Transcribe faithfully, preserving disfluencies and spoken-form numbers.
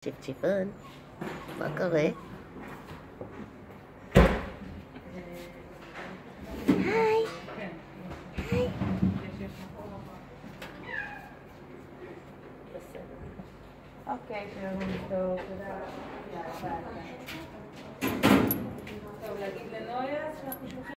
צ'יפצ'יפון, מה קורה? היי! היי! אוקיי, שלום טוב, תודה רבה. טוב, להגיד לנויה שאנחנו שולחים